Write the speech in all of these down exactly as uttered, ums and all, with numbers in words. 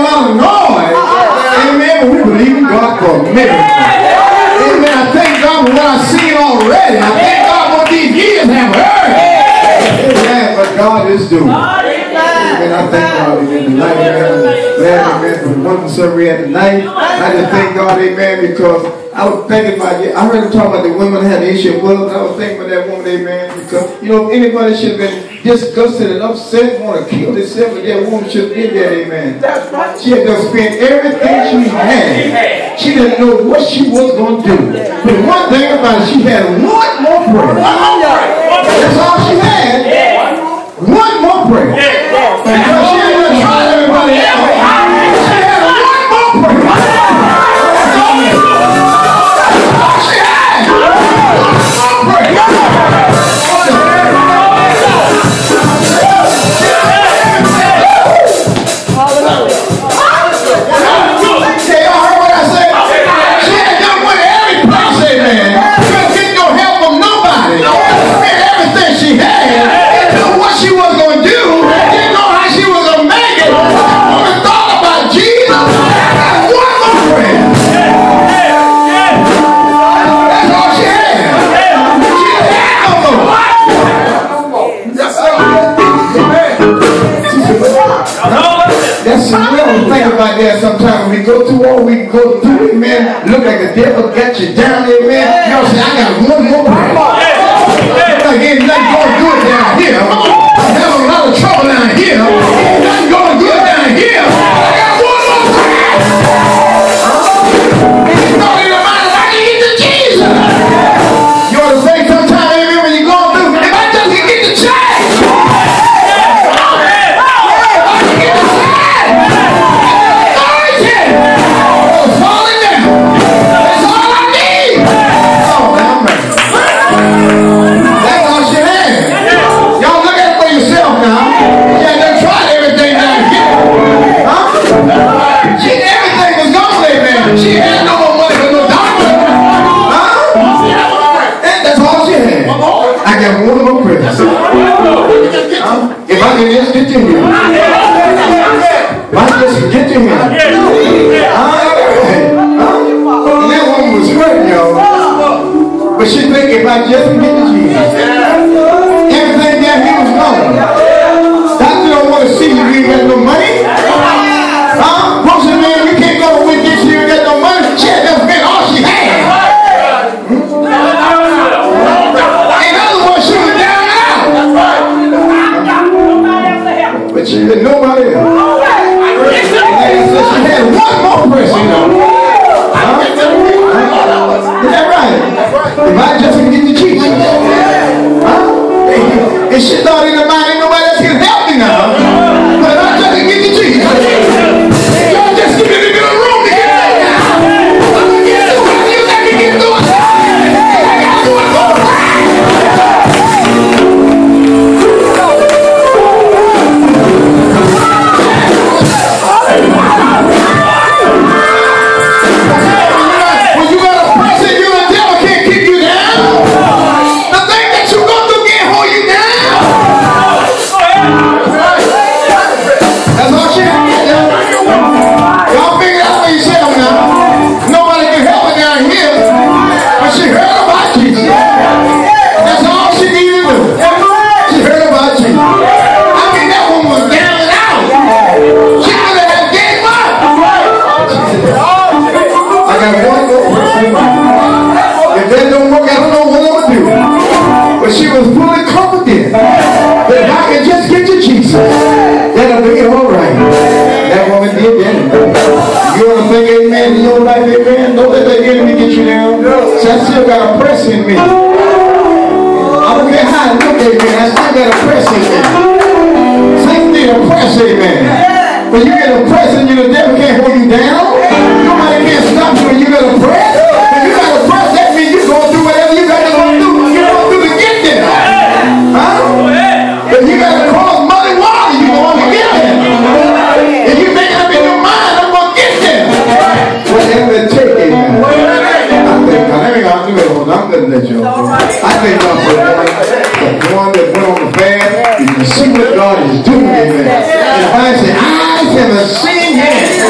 a lot of noise. Amen. But we believe in God for a miracle. Amen. I thank God for what I've seen already. I thank God for what these years have heard. Amen. But God is doing. Amen. I thank God, amen, tonight, amen. Glad, amen, for the wonderful service we had tonight. I just thank God, amen, because I was thinking about it. I heard him talk about the women that had the issue of blood. I was thinking about that woman, amen, because, you know, if anybody should have been disgusted and upset, want to kill themselves, but that woman should have been there, amen. That's right. She had to spend everything she had. She didn't know what she was going to do. But one thing about it, she had one more prayer. That's all she had. One more prayer. Because she didn't try everybody else. She had one more prayer. That's all she had. One more prayer. Think about that sometimes when we go through all we go through, amen. Look like the devil got you down, amen. Y'all say, I got one more prayer. Like ain't nothing going good down here. I'm having a lot of trouble down here. Ain't nothing going good down here. I got one more prayer. It's not in the mind if I can get to Jesus. You ought to say sometime, amen, when you're going through, if I just can get to church. She had no more money for no doctor. Huh? And that's all she had. I got one more prayer. Huh? If I can just get to him. If I can just get to him. Huh? And that woman was hurt, y'all. But she think if I just get to Jesus, everything that he was gone. Doctor don't want to see you, you ain't got no money. Huh? Rosa, man, you can't go with this, you ain't got no money. She had never been all she had. Hmm? In other words, she was down and out. But she had nobody else. And so she had one more person, you know. Huh? Is that right? If I just can get to Jesus. Huh? And she thought in her mind, ain't nobody else can help me now. But if I just can get to Jesus. Y'all just give me a little room to get right now. I'm going to get through it. You let me get through it. I got to do it all right. When you got a person, you the devil can't keep you down. The thing that you go through can't hold you down. That's all she had. Y'all figure out for yourself now. Nobody can help her down here. But she heard about Jesus. That's all she needed to do. She heard about Jesus. I mean, that woman was down and out. She could have gave up. I got one more person. If that don't work, I don't know what I'm going to do. But she was fully confident that if I could just get to Jesus, that'll be all right. That woman did that. You want to think, amen, in your life, amen? Don't let that enemy get you down. So I still got a press in me. I don't care how I look, amen. I still got a press in me. Same thing, a press, amen. When you get a press and you, the devil can't hold you down. Nobody can't stop you when you got a press. When you got a press, that means you're going through whatever you got to go through. You're going through to get there. Huh? If you got to cross muddy water, you're going to get there. If you make up in your mind, I'm going to get there. Whatever it takes, amen. I think, let me go, I'm going to let you know. I think God for the one that went on the fast, you can see what God is doing, amen. And if I say, I never seen him.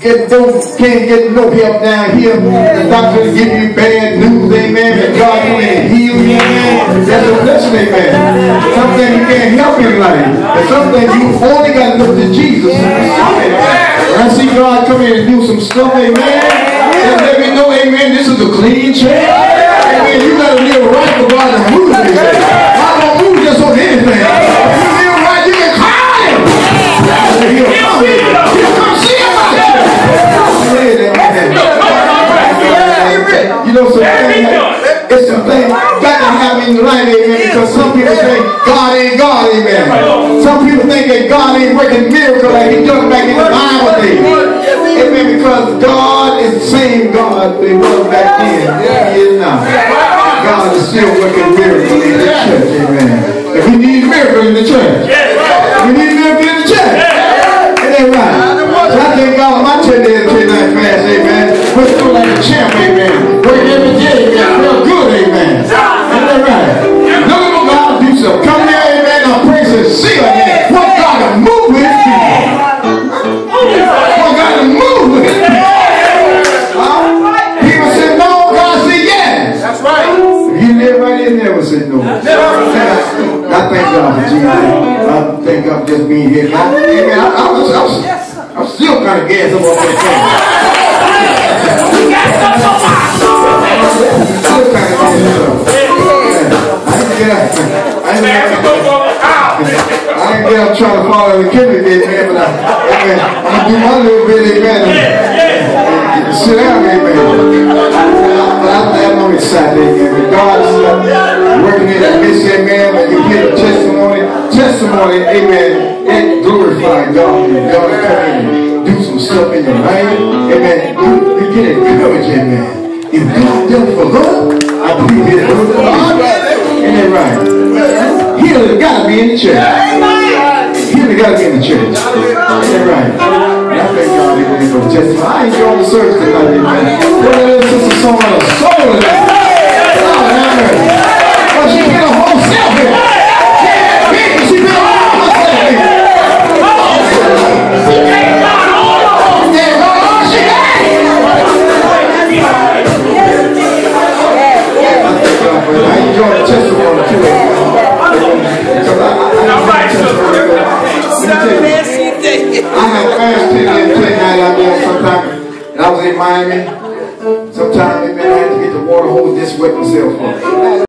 get don't, can't get no help down here. The doctor give you bad news, amen. And God come in and heal you, amen. That's a blessing, amen. Something you can't help in life. And something you only got to look to Jesus. When I see God come in and do some stuff, amen, and let me know, amen, this is a clean church. Amen. You got to live right for God to move, amen. God don't move just on anything. If you live right, you can call him. He'll come, he'll come see about you. You know, some things, it's some things got to happen in life, amen, because some people think God ain't God, amen. Some people think that God ain't working miracles like he done back in the Bible days. Amen, because God is the same God that he was back then. He is now. God is still working miracles in the church, amen. If we need miracles in the church, we need miracles in the church. Ain't that right? So I thank God my church there tonight fast, amen. We're still like a champ, amen. Work every day, amen. Real good, amen. Ain't that right? Look at what God do something. Come here, amen. I'll praise and see, amen. What God to move with his people. What God to move with his people. Uh, people say no, God say yes. That's right. If you live right, you never say no. I thank God for Jesus. I thank God for just being here. I, amen. I, I, was, I, was, I'm still kind of gassed up on that thing. Still kind of gassed up. I ain't get up. I ain't get up trying to follow the kindergarten, man, but I, amen, I'm going to do my little bit, amen, and sit down, amen. But I'm, I'm excited, amen. God is working in that midst, amen, and you hear the testimony, testimony, amen, and glorify God. God is coming and do some stuff in your life, amen. You, you get encouraged, amen. If God done for her, I believe he'll do it for God. Ain't that right? Healing got to be in the church. Healing got to be in the church. Ain't that right? And I thank God amen for the testimony. I enjoyed the service tonight, amen. What is this is a song of the soul tonight? God, amen. Well, she been a whole self here. She been a whole self here. She been a whole self here. I enjoy the testimony too. Because I, I, I, I have fasted and played night out there sometimes. And I was in Miami. Sometimes, man, I had to get the water hose this wet myself.